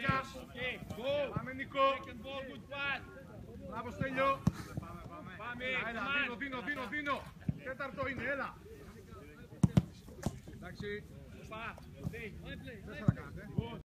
Μαρινάκια. Πάμε Νικό. Μπράβο Στέλιο. Έλα, δίνω. Τέταρτο είναι, έλα. Εντάξει. Δεν θα κάνετε.